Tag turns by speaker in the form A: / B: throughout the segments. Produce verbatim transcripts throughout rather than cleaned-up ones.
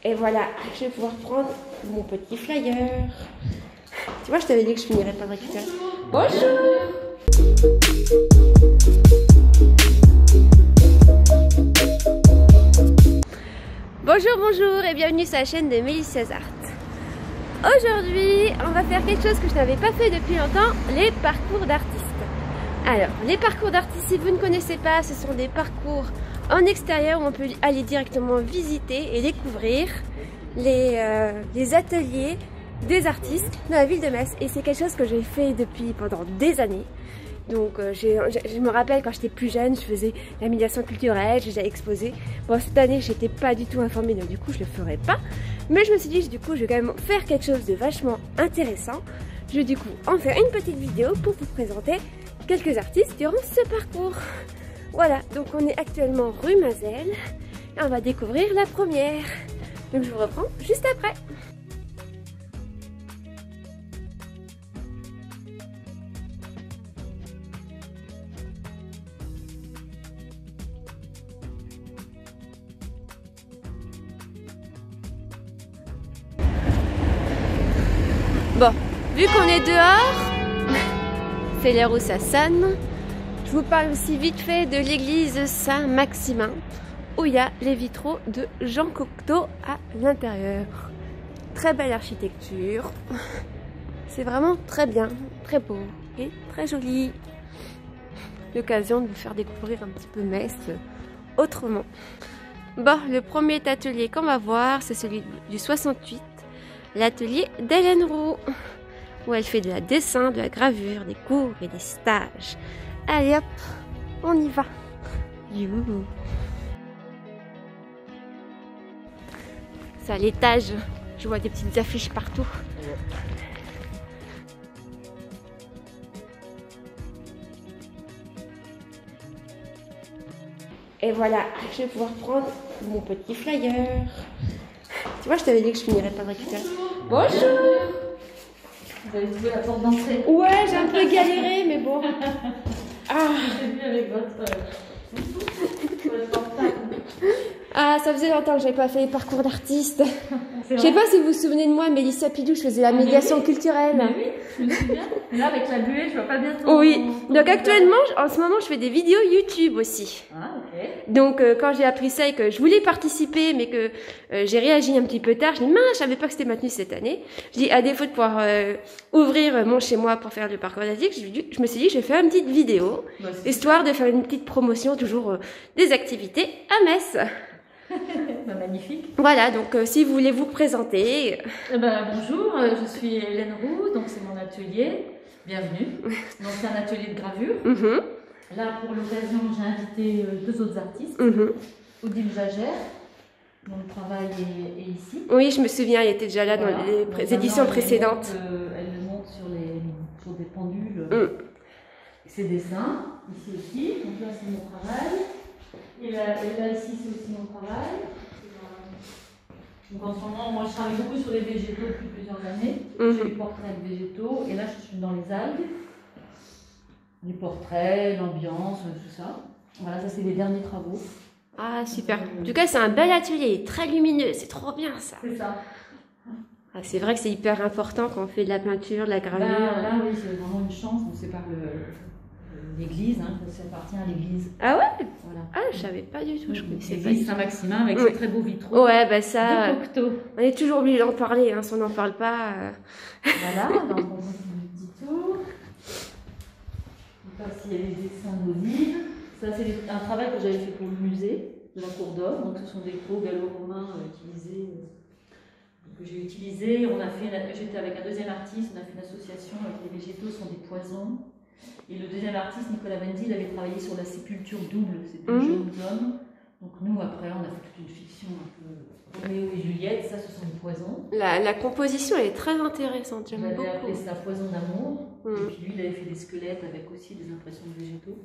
A: Et voilà, je vais pouvoir prendre mon petit flyer. Tu vois, je t'avais dit que je finirais pas de récupérer. Bonjour. Bonjour, bonjour et bienvenue sur la chaîne de Mélicia's Art. Aujourd'hui, on va faire quelque chose que je n'avais pas fait depuis longtemps, les parcours d'artistes. Alors, les parcours d'artistes, si vous ne connaissez pas, ce sont des parcours en extérieur où on peut aller directement visiter et découvrir les, euh, les ateliers des artistes dans la ville de Metz. Et c'est quelque chose que j'ai fait depuis pendant des années. Donc euh, je, je me rappelle quand j'étais plus jeune, je faisais la médiation culturelle, j'ai déjà exposé. Bon, cette année, j'étais pas du tout informée, donc du coup, je le ferai pas. Mais je me suis dit, du coup, je vais quand même faire quelque chose de vachement intéressant. Je vais du coup en faire une petite vidéo pour vous présenter quelques artistes durant ce parcours. Voilà, donc on est actuellement rue Mazel et on va découvrir la première. Donc je vous reprends juste après. Bon, vu qu'on est dehors, c'est l'heure où ça sonne. Je vous parle aussi vite fait de l'église Saint-Maximin, où il y a les vitraux de Jean Cocteau à l'intérieur. Très belle architecture. C'est vraiment très bien, très beau et très joli. L'occasion de vous faire découvrir un petit peu Metz autrement. Bon, le premier atelier qu'on va voir, c'est celui du soixante-huit. L'atelier d'Hélène Roux, où elle fait de la dessin, de la gravure, des cours et des stages. Allez hop, on y va. Youhou. C'est à l'étage, je vois des petites affiches partout. Et voilà, je vais pouvoir prendre mon petit flyer. Tu vois, je t'avais dit que je finirais pas de récupérer. Bonjour.
B: Vous avez trouvé la porte d'entrée?
A: Ouais, j'ai un peu galéré, mais bon. Ah.
B: J'ai vu avec votre, votre portable.
A: Ah, ça faisait longtemps que j'avais pas fait les parcours d'artistes. Je sais pas si vous vous souvenez de moi, Mélicia Pidou, je faisais la médiation
B: oui.
A: culturelle.
B: Mais oui, je me souviens. Là, avec la buée, je vois pas bien ton...
A: Oui,
B: ton
A: donc actuellement, en ce moment, je fais des vidéos YouTube aussi.
B: Ah, ok.
A: Donc, euh, quand j'ai appris ça et que je voulais participer, mais que euh, j'ai réagi un petit peu tard, je dis, mince, je savais pas que c'était maintenu cette année. Je dis, à défaut de pouvoir euh, ouvrir mon chez moi pour faire le parcours d'artistes, je, je me suis dit, je vais faire une petite vidéo, bah, histoire de faire une petite promotion, toujours euh, des activités à Metz.
B: Bah, magnifique.
A: Voilà, donc euh, si vous voulez vous présenter.
B: Eh ben, bonjour, euh, je suis Hélène Roux, donc c'est mon atelier. Bienvenue. Donc c'est un atelier de gravure. Mm-hmm. Là, pour l'occasion, j'ai invité euh, deux autres artistes. Mm-hmm. Odile Jagère, dont le travail est, est ici. Oui, je me souviens, elle était déjà là voilà. Dans les pré donc, éditions elle précédentes. Monte, euh, elle le monte sur, les, sur des pendules. Mm. Ses dessins, ici aussi. Donc là, c'est mon travail. Et là, et là ici, c'est aussi mon travail. Donc en ce moment, moi je travaille beaucoup sur les végétaux depuis plusieurs années. Mm-hmm. Je fais des portraits de végétaux et là je suis dans les algues. Les portraits, l'ambiance, tout ça. Voilà, ça c'est les derniers travaux.
A: Ah super. En tout cas, c'est un bel atelier, très lumineux, c'est trop bien ça.
B: C'est ça.
A: Ah, c'est vrai que c'est hyper important quand on fait de la peinture, de la gravure.
B: Ben, là oui, c'est vraiment une chance. C'est par le. L'église, hein, ça appartient à l'église.
A: Ah ouais voilà. Ah, je savais pas du tout, je connaissais pas.
B: L'église Saint-Maximin avec oui. Ses très beaux vitraux.
A: Ouais, bah ça.
B: De Cocteau.
A: On est toujours obligé d'en parler, hein, si on n'en parle pas. Euh...
B: Voilà, donc on continue le petit tour. Donc là, il y a les dessins d'Odile. Ça, c'est un travail que j'avais fait pour le musée de la Cour d'Or. Donc, ce sont des pots gallo-romains euh, utilisés, euh, que j'ai utilisés. On a fait, j'étais avec un deuxième artiste, on a fait une association avec les végétaux sont des poisons. Et le deuxième artiste, Nicolas Benzi, il avait travaillé sur la sépulture double, c'est deux mmh. jeunes hommes. Donc nous, après, on a fait toute une fiction un peu Roméo et Juliette, ça, ce sont des poisons. La, la composition, elle est très intéressante, j'aime beaucoup. J'avais appelé ça Poison d'amour. Mmh. Et puis lui, il avait fait des squelettes avec aussi des impressions de végétaux.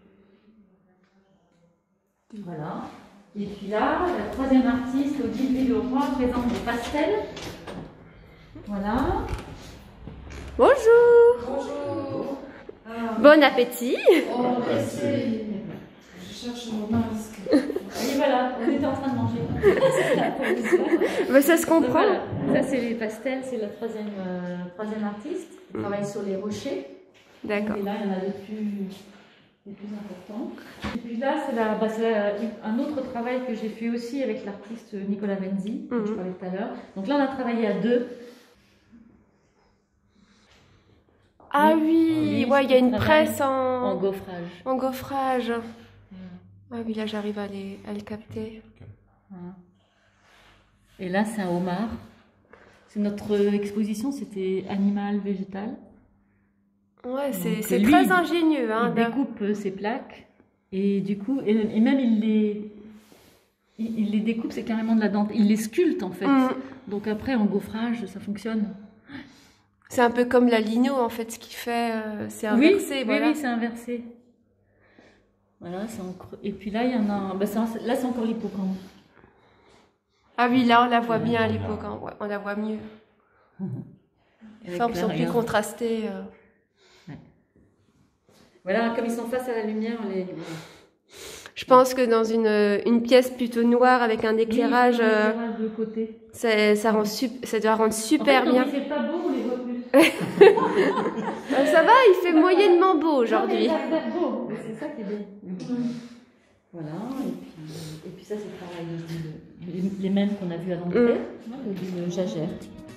B: Voilà. Et puis là, la troisième artiste, Odile Villeroy, présente des pastels. Voilà.
A: Bonjour.
B: Bonjour.
A: Ah, bon appétit.
C: Oh, merci. Je cherche mon masque.
B: Et voilà, on était en train de manger.
A: Mais ça se comprend.
B: Donc, voilà. Ça, c'est les pastels, c'est la troisième, euh, troisième artiste qui travaille sur les rochers.
A: D'accord.
B: Et là, il y en a des plus, des plus importants. Et puis là, c'est la, bah, la, un autre travail que j'ai fait aussi avec l'artiste Nicolas Benzi, dont mm-hmm. je parlais tout à l'heure. Donc là, on a travaillé à deux.
A: Ah oui, oui, ouais, il y a une presse en...
B: en gaufrage.
A: En gaufrage. Mmh. Ah oui, là j'arrive à, les... à le capter.
B: Voilà. Et là, c'est un homard. C'est notre exposition, c'était animal, végétal.
A: Ouais, c'est très ingénieux. Hein,
B: il découpe ses plaques et du coup, et, et même il les, il, il les découpe, c'est carrément de la dentelle. Il les sculpte en fait. Mmh. Donc après, en gaufrage, ça fonctionne.
A: C'est un peu comme la lino en fait, ce qu'il fait, euh, c'est inversé.
B: Oui, voilà. Oui, oui c'est inversé. Voilà, encore... et puis là, il y en a. Bah, là, c'est encore l'hippocampe.
A: Ah oui, là, on la voit bien l'hippocampe, ouais, on la voit mieux. Les formes sont plus contrastées. Euh...
B: Ouais. Voilà, comme ils sont face à la lumière, les.
A: Je pense que dans une, une pièce plutôt noire avec un éclairage,
B: oui, un éclairage de côté.
A: Ça, ça, rend sup... ça doit rendre super
B: en fait,
A: bien.
B: Il fait pas beau, on les voit plus.
A: Ça va, il fait moyennement beau aujourd'hui.
B: C'est ça qui est bien. Mmh. Voilà, et puis, et puis ça c'est pareil, les, les mêmes qu'on a vus à l'entrée, mmh. le jagère.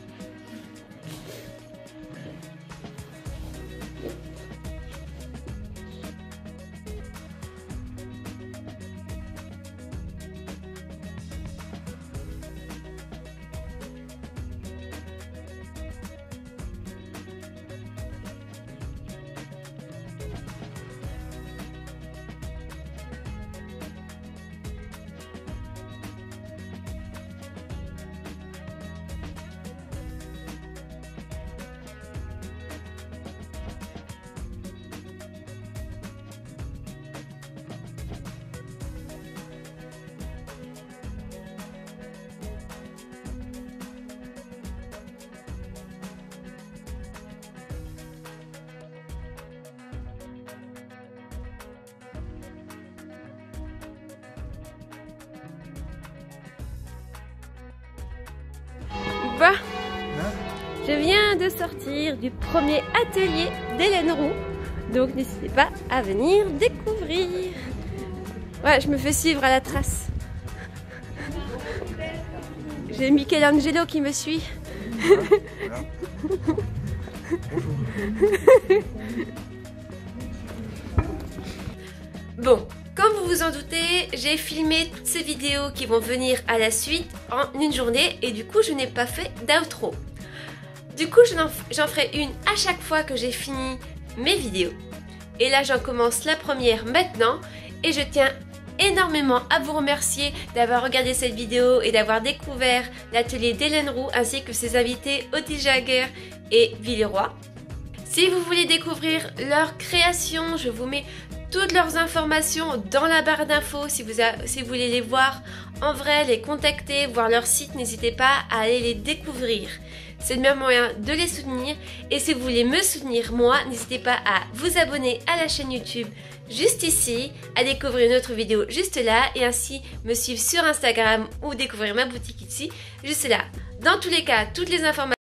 A: Bah, je viens de sortir du premier atelier d'Hélène Roux, donc n'hésitez pas à venir découvrir. Ouais, je me fais suivre à la trace. J'ai Michelangelo qui me suit. Voilà, voilà. Bonjour. Bon. Comme vous vous en doutez, j'ai filmé toutes ces vidéos qui vont venir à la suite en une journée et du coup je n'ai pas fait d'outro. Du coup j'en ferai une à chaque fois que j'ai fini mes vidéos. Et là j'en commence la première maintenant et je tiens énormément à vous remercier d'avoir regardé cette vidéo et d'avoir découvert l'atelier d'Hélène Roux ainsi que ses invités Odile Jaguer et Villeroy. Si vous voulez découvrir leurs créations, je vous mets toutes leurs informations dans la barre d'infos. Si vous, a, si vous voulez les voir en vrai, les contacter, voir leur site, n'hésitez pas à aller les découvrir. C'est le meilleur moyen de les soutenir. Et si vous voulez me soutenir moi, n'hésitez pas à vous abonner à la chaîne YouTube juste ici, à découvrir une autre vidéo juste là et ainsi me suivre sur Instagram ou découvrir ma boutique ici juste là. Dans tous les cas, toutes les informations